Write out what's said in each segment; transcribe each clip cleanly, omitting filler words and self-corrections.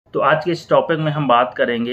तो आज के इस टॉपिक में हम बात करेंगे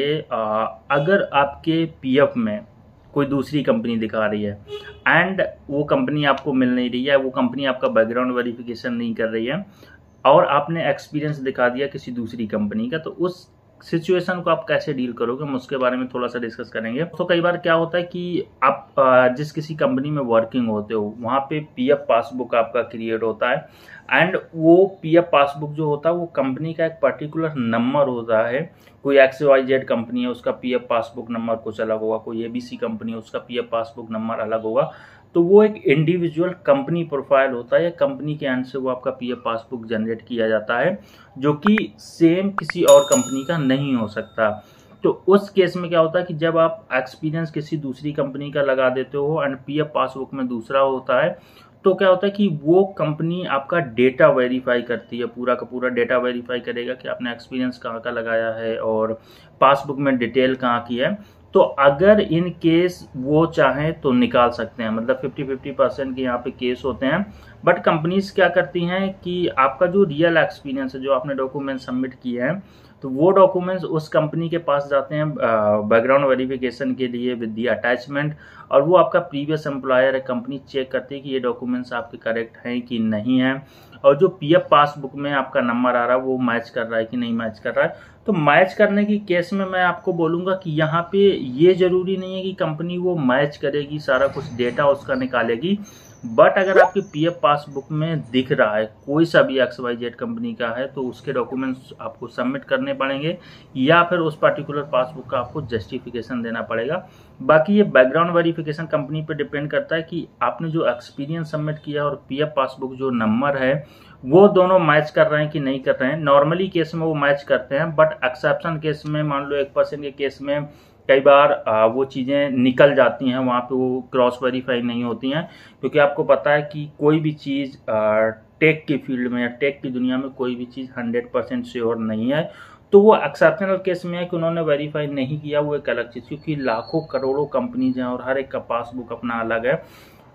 अगर आपके पीएफ में कोई दूसरी कंपनी दिखा रही है एंड वो कंपनी आपको मिल नहीं रही है, वो कंपनी आपका बैकग्राउंड वेरिफिकेशन नहीं कर रही है और आपने एक्सपीरियंस दिखा दिया किसी दूसरी कंपनी का, तो उस सिचुएशन को आप कैसे डील करोगे, हम उसके बारे में थोड़ा सा डिस्कस करेंगे। तो कई बार क्या होता है कि आप जिस किसी कंपनी में वर्किंग होते हो वहाँ पे पीएफ पासबुक आपका क्रिएट होता है एंड वो पीएफ पासबुक जो होता है वो कंपनी का एक पर्टिकुलर नंबर होता है। कोई XYZ कंपनी है उसका पीएफ पासबुक नंबर कुछ अलग होगा, कोई ABC कंपनी है उसका पीएफ पासबुक नंबर अलग होगा। तो वो एक इंडिविजुअल कंपनी प्रोफाइल होता है या कंपनी के एंड से वो आपका पीएफ पासबुक जनरेट किया जाता है, जो कि सेम किसी और कंपनी का नहीं हो सकता। तो उस केस में क्या होता है कि जब आप एक्सपीरियंस किसी दूसरी कंपनी का लगा देते हो एंड पीएफ पासबुक में दूसरा होता है, तो क्या होता है कि वो कंपनी आपका डेटा वेरीफाई करती है, पूरा का पूरा डेटा वेरीफाई करेगा कि आपने एक्सपीरियंस कहाँ का लगाया है और पासबुक में डिटेल कहाँ की है। तो अगर इन केस वो चाहें तो निकाल सकते हैं, मतलब 50-50% के यहाँ पे केस होते हैं। बट कंपनीज क्या करती हैं कि आपका जो रियल एक्सपीरियंस है, जो आपने डॉक्यूमेंट सबमिट किए हैं, तो वो डॉक्यूमेंट्स उस कंपनी के पास जाते हैं बैकग्राउंड वेरिफिकेशन के लिए विद दी अटैचमेंट, और वो आपका प्रीवियस एम्प्लॉयर है, कंपनी चेक करती है कि ये डॉक्यूमेंट्स आपके करेक्ट हैं कि नहीं है, और जो पीएफ पासबुक में आपका नंबर आ रहा है वो मैच कर रहा है कि नहीं मैच कर रहा है। तो मैच करने की केस में मैं आपको बोलूँगा कि यहाँ पे ये ज़रूरी नहीं है कि कंपनी वो मैच करेगी, सारा कुछ डेटा उसका निकालेगी। बट अगर आपके पीएफ पासबुक में दिख रहा है कोई सा भी XYZ कंपनी का है, तो उसके डॉक्यूमेंट्स आपको सबमिट करने पड़ेंगे या फिर उस पर्टिकुलर पासबुक का आपको जस्टिफिकेशन देना पड़ेगा। बाकी ये बैकग्राउंड वेरिफिकेशन कंपनी पे डिपेंड करता है कि आपने जो एक्सपीरियंस सबमिट किया और पीएफ पासबुक जो नंबर है वो दोनों मैच कर रहे हैं कि नहीं कर रहे हैं। नॉर्मली केस में वो मैच करते हैं, बट एक्सेप्शन केस में मान लो 1% के केस में कई बार वो चीज़ें निकल जाती हैं, वहाँ पे वो क्रॉस वेरीफाई नहीं होती हैं, क्योंकि आपको पता है कि कोई भी चीज़ टेक की फील्ड में या टेक की दुनिया में कोई भी चीज़ 100% श्योर नहीं है। तो वो एक्सेप्शनल केस में है कि उन्होंने वेरीफाई नहीं किया, वो एक अलग चीज़, क्योंकि लाखों करोड़ों कंपनीज हैं और हर एक का पासबुक अपना अलग है।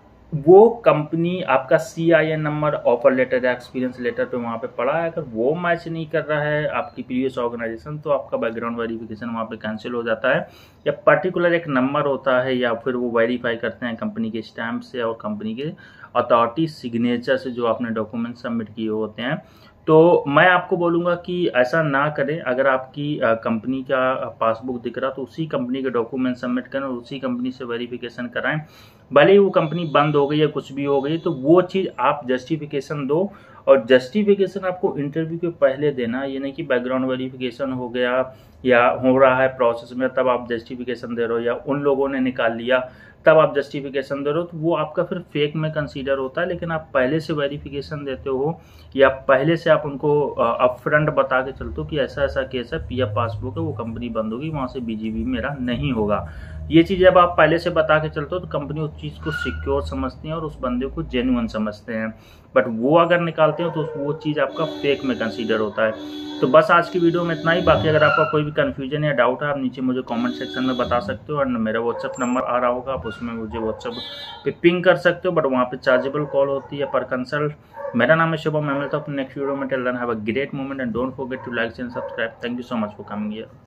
वो कंपनी आपका CIN नंबर, ऑफर लेटर या एक्सपीरियंस लेटर पे वहाँ पे पड़ा है, अगर वो मैच नहीं कर रहा है आपकी प्रीवियस ऑर्गेनाइजेशन, तो आपका बैकग्राउंड वेरिफिकेशन वहाँ पे कैंसिल हो जाता है। या पर्टिकुलर एक नंबर होता है या फिर वो वेरीफाई करते हैं कंपनी के स्टैम्प से और कंपनी के अथॉरिटी सिग्नेचर से जो आपने डॉक्यूमेंट सबमिट किए होते हैं। तो मैं आपको बोलूँगा कि ऐसा ना करें। अगर आपकी कंपनी का पासबुक दिख रहा तो उसी कंपनी के डॉक्यूमेंट सबमिट करें और उसी कंपनी से वेरिफिकेशन कराएं। भले ही वो कंपनी बंद हो गई या कुछ भी हो गई, तो वो चीज़ आप जस्टिफिकेशन दो, और जस्टिफिकेशन आपको इंटरव्यू के पहले देना। ये नहीं कि बैकग्राउंड वेरिफिकेशन हो गया या हो रहा है प्रोसेस में तब आप जस्टिफिकेशन दे रहे हो, या उन लोगों ने निकाल लिया तब आप जस्टिफिकेशन दे रहे हो, तो वो आपका फिर फेक में कंसीडर होता है। लेकिन आप पहले से वेरिफिकेशन देते हो या पहले से आप उनको अपफ्रंट बता के चलते हो कि ऐसा ऐसा केस है, पीएफ पासबुक है, वो कंपनी बंद होगी, वहाँ से BGV मेरा नहीं होगा। ये चीज़ जब आप पहले से बता के चलते हो तो कंपनी उस चीज़ को सिक्योर समझती है और उस बंदे को जेन्युइन समझते हैं। बट वो अगर निकालते हो तो वो चीज़ आपका फेक में कंसीडर होता है। तो बस आज की वीडियो में इतना ही। बाकी अगर आपका कोई भी कन्फ्यूजन या डाउट है, आप नीचे मुझे कमेंट सेक्शन में बता सकते हो, और मेरा व्हाट्सअप नंबर आ रहा होगा, आप उसमें मुझे व्हाट्सअप पे पिंग कर सकते हो, बट वहाँ पे चार्जेबल कॉल होती है पर कंसल्ट। मेरा नाम है शुभम, मैं मिलता हूँ अपने नेक्स्ट वीडियो में। Till then have a great moment and don't forget to like and subscribe. Thank you so much for coming here.